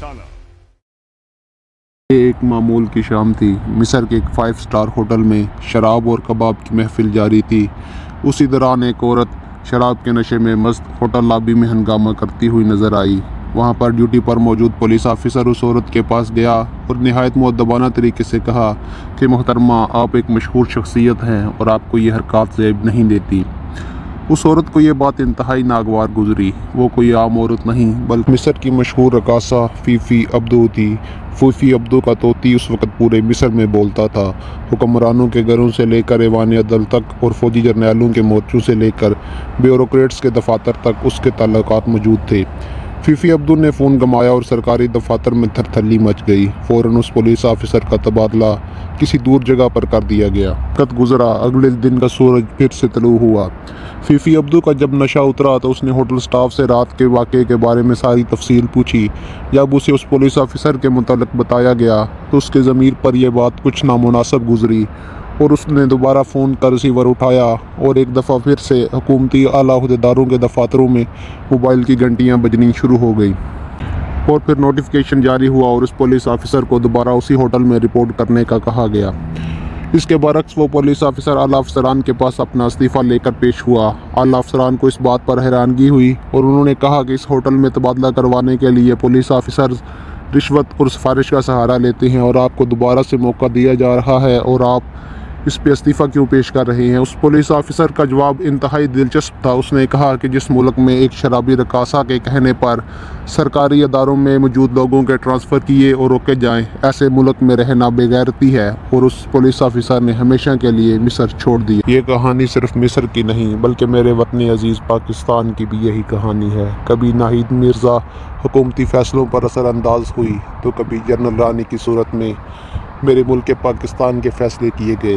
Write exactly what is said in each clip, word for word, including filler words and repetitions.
बचाना। ये एक मामूल की शाम थी। मिस्र के एक फाइव स्टार होटल में शराब और कबाब की महफिल जारी थी। उसी दौरान एक औरत शराब के नशे में मस्त होटल लॉबी में हंगामा करती हुई नजर आई। वहां पर ड्यूटी पर मौजूद पुलिस ऑफिसर उस औरत के पास गया और निहायत मुअद्दबाना तरीके से कहा कि मोहतरमा, आप एक मशहूर शख्सियत हैं और आपको ये हरकत ज़ेब नहीं देती। उस औरत को ये बात इंतहाई नागवार गुजरी। वो कोई आम औरत नहीं बल्कि मिस्र की मशहूर रकासा फीफी अब्दू थी। फीफी अब्दू का तोती उस वक्त पूरे मिस्र में बोलता था। हुक्मरानों के घरों से लेकर ऐवान अदल तक और फौजी जर्नैलों के मोर्चों से लेकर ब्यूरोक्रेट्स के दफातर तक उसके ताल्लुकात मौजूद थे। फीफी अब्दू ने फ़ोन गमाया और सरकारी दफातर में थरथली मच गई। फ़ौरन उस पुलिस ऑफिसर का तबादला किसी दूर जगह पर कर दिया गया। वक्त गुजरा, अगले दिन का सूरज फिर से तलू हुआ। फीफी अब्दू का जब नशा उतरा तो उसने होटल स्टाफ से रात के वाक़े के बारे में सारी तफसील पूछी। जब उसे उस पुलिस ऑफिसर के मुतालिक बताया गया तो उसके ज़मीर पर यह बात कुछ नामुनासिब गुजरी और उसने दोबारा फ़ोन कर रिसीवर उठाया और एक दफ़ा फिर से हुकूमती आला अहदेदारों के दफातरों में मोबाइल की घंटियाँ बजनी शुरू हो गई और फिर नोटिफिकेशन जारी हुआ और उस पुलिस ऑफिसर को दोबारा उसी होटल में रिपोर्ट करने का कहा गया। इसके बरक्स वो पुलिस ऑफिसर आला अफसरान के पास अपना इस्तीफ़ा लेकर पेश हुआ। आला अफसरान को इस बात पर हैरानगी हुई और उन्होंने कहा कि इस होटल में तबादला करवाने के लिए पुलिस ऑफिसर रिश्वत और सिफारिश का सहारा लेते हैं और आपको दोबारा से मौका दिया जा रहा है और आप इस पे इस्तीफ़ा क्यों पेश कर रहे हैं। उस पुलिस ऑफिसर का जवाब इंतहाई दिलचस्प था। उसने कहा कि जिस मुल्क में एक शराबी रकासा के कहने पर सरकारी अदारों में मौजूद लोगों के ट्रांसफ़र किए और रोके जाएं, ऐसे मुल्क में रहना बेगैरती है और उस पुलिस ऑफिसर ने हमेशा के लिए मिस्र छोड़ दी। ये कहानी सिर्फ मिस्र की नहीं बल्कि मेरे वतन अजीज़ पाकिस्तान की भी यही कहानी है। कभी नाहिद मिर्ज़ा हुकूमती फ़ैसलों पर असरअंदाज हुई तो कभी जनरल रानी की सूरत में मेरे मुल्क के पाकिस्तान के फ़ैसले किए गए।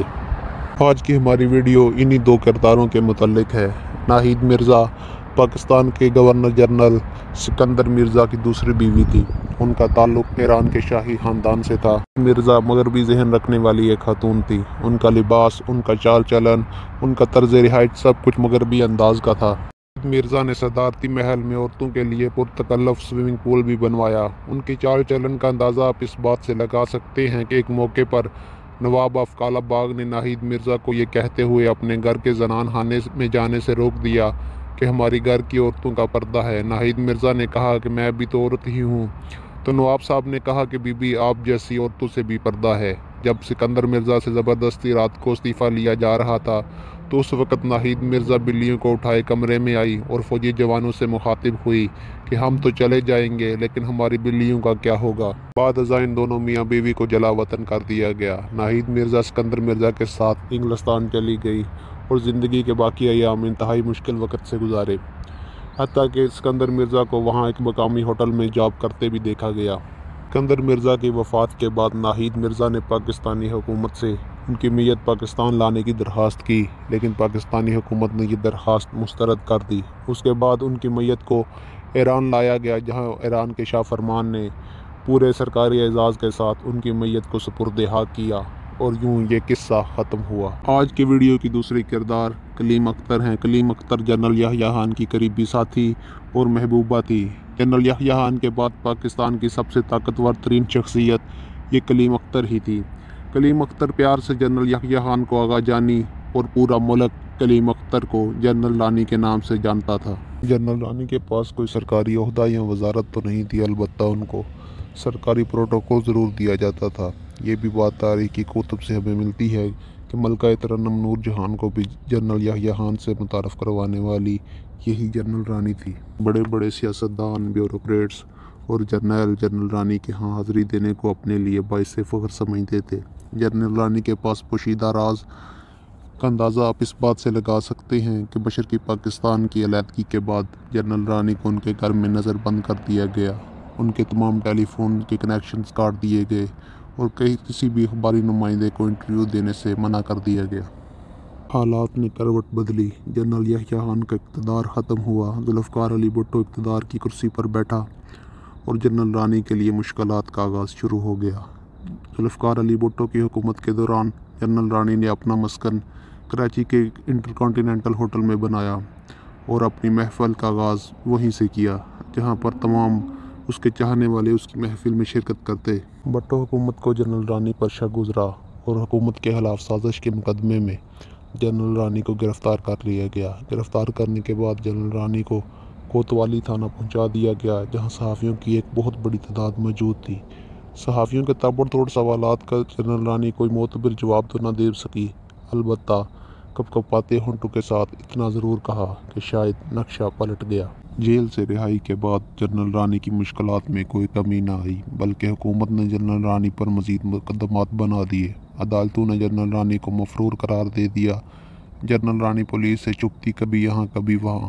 आज की हमारी वीडियो इन्हीं दो किरदारों के मुतल्लिक है। नाहिद मिर्ज़ा पाकिस्तान के गवर्नर जनरल सिकंदर मिर्ज़ा की दूसरी बीवी थी। उनका ताल्लुक़ ईरान के शाही ख़ानदान से था। मिर्ज़ा मगरबी जहन रखने वाली एक खातून थी। उनका लिबास, उनका चाल चलन, उनका तर्ज रिहायत सब कुछ मगरबी अंदाज का था। मिर्ज़ा ने सदारती महल में औरतों के लिए पुरतकल्लफ स्विमिंग पूल भी बनवाया। उनके चाल चलन का अंदाज़ा आप इस बात से लगा सकते हैं कि एक मौके पर नवाब ऑफ कालाबाग ने नाहिद मिर्ज़ा को ये कहते हुए अपने घर के जनान खाने में जाने से रोक दिया कि हमारी घर की औरतों का पर्दा है। नाहिद मिर्ज़ा ने कहा कि मैं भी तो औरत ही हूँ। तो नवाब साहब ने कहा कि बीबी, आप जैसी औरतों से भी पर्दा है। जब सिकंदर मिर्ज़ा से ज़बरदस्ती रात को इस्तीफ़ा लिया जा रहा था तो उस वक़्त नाहिद मिर्ज़ा बिल्लियों को उठाए कमरे में आई और फौजी जवानों से मुखातिब हुई कि हम तो चले जाएंगे लेकिन हमारी बिल्लियों का क्या होगा। बाद अज़ां इन दोनों मियाँ बीवी को जला वतन कर दिया गया। नाहिद मिर्ज़ा सिकंदर मिर्ज़ा के साथ इंग्लिस्तान चली गई और ज़िंदगी के बाकी अयाम इंतहाई मुश्किल वक़्त से गुजारे। हत्ता कि सिकंदर मिर्ज़ा को वहाँ एक मकामी होटल में जॉब करते भी देखा गया। सिकंदर मिर्ज़ा की वफ़ात के बाद नाहिद मिर्ज़ा ने पाकिस्तानी हुकूमत से उनकी मैयत पाकिस्तान लाने की दरख्वास्त की, लेकिन पाकिस्तानी हुकूमत ने यह दरख्वास्त मुस्तरद कर दी। उसके बाद उनकी मैयत को ईरान लाया गया, जहां ईरान के शाह फरमान ने पूरे सरकारी एजाज़ के साथ उनकी मैयत को सुपुर्द-ए-खाक किया और यूं ये किस्सा ख़त्म हुआ। आज की वीडियो की दूसरी किरदार कलीम अख्तर हैं। कलीम अख्तर जनरल याह्या खान की करीबी साथी और महबूबा थी। जनरल याह्या खान के बाद पाकिस्तान की सबसे ताकतवर तरीन शख्सियत ये कलीम अख्तर ही थी। कलीम अख्तर प्यार से जनरल याह्या खान को आगा जानी और पूरा मुल्क कलीम अख्तर को जनरल रानी के नाम से जानता था। जनरल रानी के पास कोई सरकारी ओहदा या वजारत तो नहीं थी, अलबत्ता उनको सरकारी प्रोटोकॉल ज़रूर दिया जाता था। ये भी बात तारीख़ी कुतुब से हमें मिलती है कि मलका तरन्नुम नूर जहान को भी जनरल याह्या खान से मुतारफ़ करवाने वाली यही जनरल रानी थी। बड़े बड़े सियासतदान, ब्यूरोक्रेट्स और जर्नैल जनरल रानी के यहाँ हाज़िरी देने को अपने लिए बाइसे फ़ख्र समझते थे। जनरल रानी के पास पोशीदा राज का अंदाज़ा आप इस बात से लगा सकते हैं कि मशरक़ी पाकिस्तान की अलहदगी के बाद जनरल रानी को उनके घर में नज़रबंद कर दिया गया। उनके तमाम टेलीफोन के कनेक्शंस काट दिए गए और कहीं किसी भी अखबारी नुमाइंदे को इंटरव्यू देने से मना कर दिया गया। हालात ने करवट बदली। जनरल याह्या खान का इक़्तिदार ख़त्म हुआ। ज़ुल्फ़िकार अली भुट्टो इक़्तिदार की कुर्सी पर बैठा और जनरल रानी के लिए मुश्किलात का आगाज़ शुरू हो गया। ज़ुल्फ़िकार अली भुट्टो की हुकूमत के दौरान जनरल रानी ने अपना मस्कन कराची के इंटरकॉन्टिनेंटल होटल में बनाया और अपनी महफ़िल का आगाज़ वहीं से किया, जहाँ पर तमाम उसके चाहने वाले उसकी महफिल में शिरकत करते। भुट्टो हुकूमत को जनरल रानी पर शक गुजरा और हुकूमत के खिलाफ साजिश के मुकदमे में जनरल रानी को गिरफ़्तार कर लिया गया। गिरफ़्तार करने के बाद जनरल रानी को कोतवाली थाना पहुंचा दिया गया, जहां सहाफ़ियों की एक बहुत बड़ी तादाद मौजूद थी। सहाफ़ियों के ताबड़तोड़ सवालात का जनरल रानी कोई मोतबर जवाब तो न दे सकी, अलबत्ता कपकपाते होंठों के साथ इतना ज़रूर कहा कि शायद नक्शा पलट गया। जेल से रिहाई के बाद जनरल रानी की मुश्किलात में कोई कमी न आई, बल्कि हुकूमत ने जनरल रानी पर मज़ीद मुकदमात बना दिए। अदालतों ने जनरल रानी को मफरूर करार दे दिया। जनरल रानी पुलिस से चुपती, कभी यहाँ कभी वहाँ,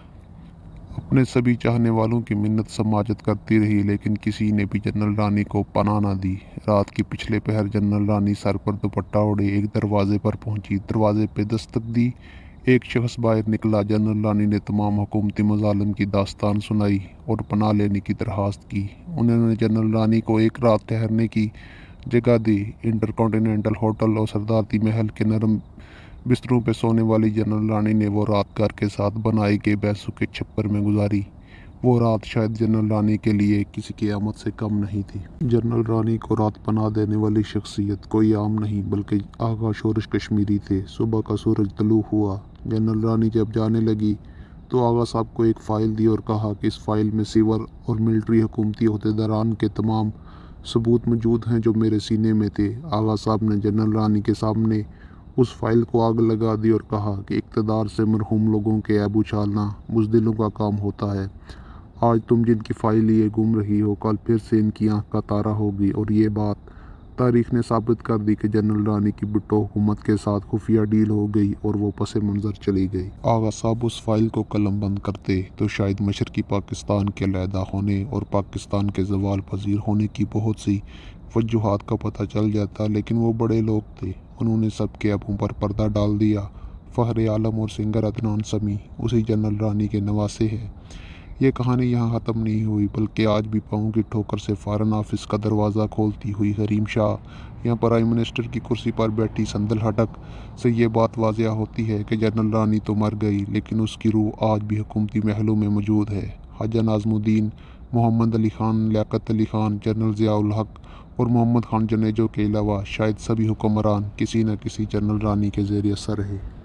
अपने सभी चाहने वालों की मिन्नत समाजत करती रही, लेकिन किसी ने भी जनरल रानी को पनाह न दी। रात की पिछले पहर जनरल रानी सर पर दुपट्टा ओढ़े एक दरवाजे पर पहुंची। दरवाजे पे दस्तक दी, एक शख्स बाहर निकला। जनरल रानी ने तमाम हुकूमती मजालिम की दास्तान सुनाई और पनाह लेने की दरख्वास्त की। उन्होंने जनरल रानी को एक रात ठहरने की जगह दी। इंटरकॉन्टिनेंटल होटल और सरदारती महल के नरम बिस्तरों पे सोने वाली जनरल रानी ने वो रात घर के साथ बनाए गए बैसों के छप्पर में गुजारी। वो रात शायद जनरल रानी के लिए किसी क़यामत से कम नहीं थी। जनरल रानी को रात पनाह देने वाली शख्सियत कोई आम नहीं बल्कि आगा शोरश कश्मीरी थे। सुबह का सूरज तलू हुआ। जनरल रानी जब जाने लगी तो आगा साहब को एक फ़ाइल दी और कहा कि इस फ़ाइल में सिवर और मिलिट्री हुकूमती अहदेदारान के तमाम सबूत मौजूद हैं जो मेरे सीने में थे। आगा साहब ने जनरल रानी के सामने उस फाइल को आग लगा दी और कहा कि इक़्तिदार से मरहूम लोगों के ऐब उछालना बुज़दिलों का काम होता है। आज तुम जिनकी फ़ाइल लिए घूम रही हो, कल फिर से इनकी आँख का तारा होगी। और ये बात तारीख़ ने साबित कर दी कि जनरल रानी की भुट्टो हुकूमत के साथ खुफिया डील हो गई और वो पस मंज़र चली गई। आगा साहब उस फाइल को कलम बंद करते तो शायद मशरक़ी पाकिस्तान के अलहदा होने और पाकिस्तान के ज़वाल पजीर होने की बहुत सी वजूहात का पता चल जाता, लेकिन वो बड़े लोग थे। उन्होंने सबके अबों पर पर्दा डाल दिया। फ़ख्र आलम और सिंगर अदनान समी उसी जनरल रानी के नवासे हैं। ये कहानी यहाँ ख़त्म नहीं हुई, बल्कि आज भी पाँव की ठोकर से फ़ॉरेन ऑफिस का दरवाज़ा खोलती हुई हरीम शाह यहाँ प्राइम मिनिस्टर की कुर्सी पर बैठी संदल हटक से ये बात वाज़िया होती है कि जनरल रानी तो मर गई, लेकिन उसकी रूह आज भी हुकूमती महलों में मौजूद है। ख्वाजा नाज़मुद्दीन, मोहम्मद अली ख़ान, लियाकत अली ख़ान, जनरल ज़िया-उल हक़ और मोहम्मद ख़ान जनेजो के अलावा शायद सभी हुक्मरान किसी न किसी जनरल रानी के ज़ेर असर रहे।